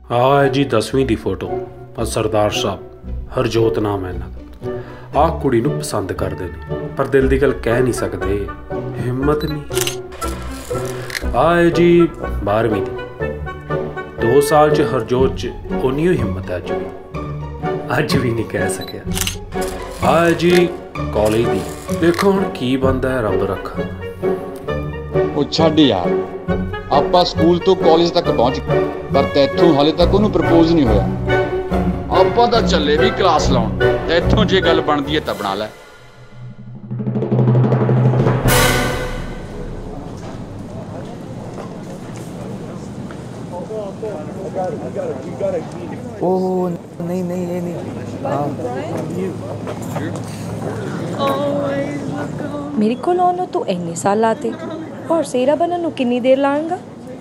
है जी 10वीं की फोटो। सरदार साहब हरजोत नाम है इन्हां दा। कुड़ी नूं पसंद करदे ने पर दिल की गल कह नहीं सकते, हिम्मत नहीं। है जी 12वीं की। 2 साल च हरजोत च उन्नी हिम्मत है अज भी नहीं कह सकिया। है जी कॉलेज की। देखो हुण की बनदा है, रब रखा। ਉਹ ਛੱਡ ਯਾਰ, ਆਪਾਂ ਸਕੂਲ ਤੋਂ ਕਾਲਜ ਤੱਕ ਪਹੁੰਚ ਗਏ ਪਰ ਤੈਥੋਂ ਹਾਲੇ ਤੱਕ ਉਹਨੂੰ ਪ੍ਰਪੋਜ਼ ਨਹੀਂ ਹੋਇਆ। ਆਪਾਂ ਤਾਂ ਚੱਲੇ ਵੀ ਕਲਾਸ ਲਾਉਣ, ਤੈਥੋਂ ਜੇ ਗੱਲ ਬਣਦੀ ਹੈ ਤਾਂ ਬਣਾ ਲੈ। ओह नहीं नहीं ये नहीं। मेरे को लाने तो इन्ने साल लाते और सेरा बनने कितनी देर लाएगा?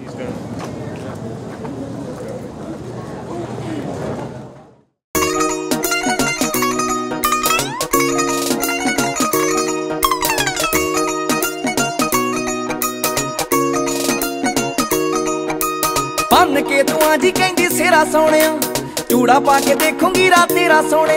बन के तू आज कहंदी सेरा सोने, चूड़ा पा के देखूंगी रात तेरा सोने।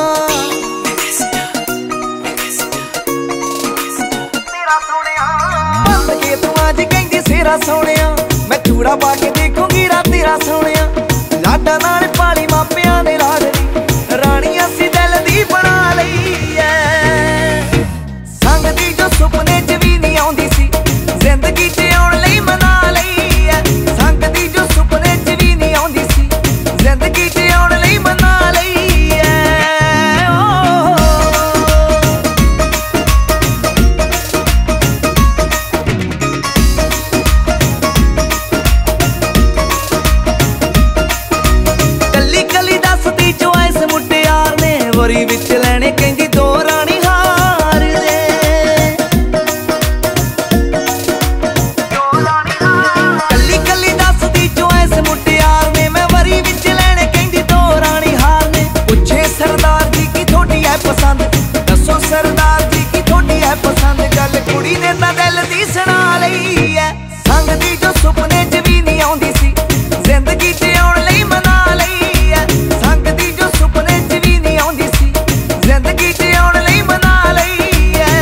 बन के तू आज कहंदी सेरा सोने, मैं चूड़ा पा के देखूंगी रात तेरा सोने। लाडा नाल पाली मापियां ने लाडली, रानी असी दिल दी बना लई है। संग दी जो सुपने च भी नहीं आउंदी सी, जिंदगी च आउण लई मना लई है। संग दी जो सुपने च भी नहीं आउंदी सी, जिंदगी च आउण लई मना लई है। कली कली दसदी चॉइस मुटियार ने, वरी विच लैणे कहंदी दो रानी हार दे। कली कली दसदी चॉइस मुटियार ने, मैं वरी विच लैणे कहंदी दो रानी हार ने। पुछे सरदार जी की थोड़ी है पसंद, दसो सरदार जी की थोड़ी है पसंद। गल कुड़ी ने तां दिल दी सुना लई है। संग दी जो सुपने च भी नहीं आउंदी सी, जिंदगी च आउण लई मना लई है। संग दी जो सुपने च भी नहीं आउंदी सी, जिंदगी च आउण लई मना लई है।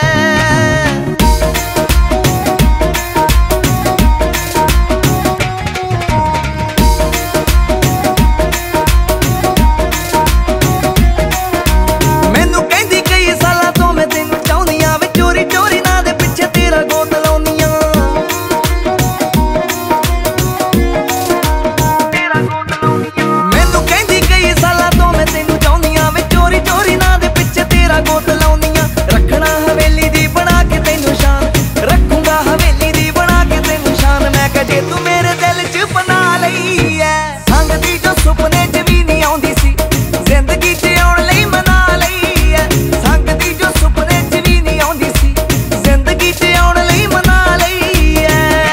मैनू कहंदी कई सालां तो मैं तैनू चाहुंदी आ, वे चोरी चोरी ना दे पिछे तेरा गोत लाउंदी आ। मैनू कहंदी कई सालां तो मैं तैनू चाहुंदी आ, वे चोरी चोरी ना दे पिछे तेरा गोत लाउंदी आ। रखना हवेली दी बना के तैनू शान, रखूंगा हवेली दी बना के तैनू शान। मैं कह जे तू मेरे दिल च बना लई है। संग दी जो सुपने च भी नहीं आउंदी सी, जिंदगी च आउण लई मना लई है। संग दी जो सुपने च भी नहीं आउंदी सी, जिंदगी च आउण लई मना लई है।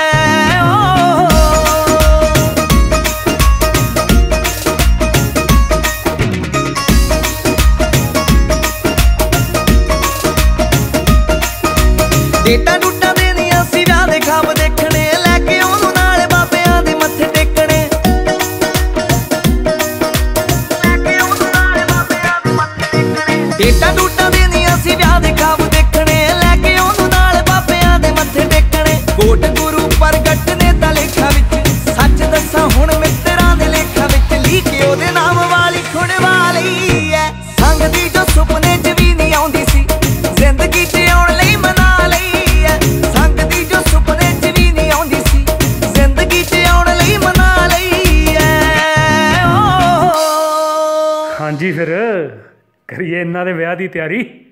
डेटा डूटा देनियां सी विआह दे खाब देखने, लैके ओनू नाल बाबियां दे मत्थे टेकणे। डेटा डूटा देनियां सी विआह दे खाब देखने, लैके ओनू नाल बाबियां दे मत्थे टेकणे। कोट गुरु प्रगट ने तां लेखा विच, सच दस्सां हुण मित्तरां दे लेखा विच, लीके ओदे नाम वाली खुणवा लई है। संग दी जो सुपने च भी नहीं आउंदी सी, जिंदगी च आउण लई मना लई है। संग दी जो सुपने च भी नहीं आउंदी सी, जिंदगी च आउण लई मना लई है। हाँ जी फिर करिए इन्हां दे विआह दी तैयारी।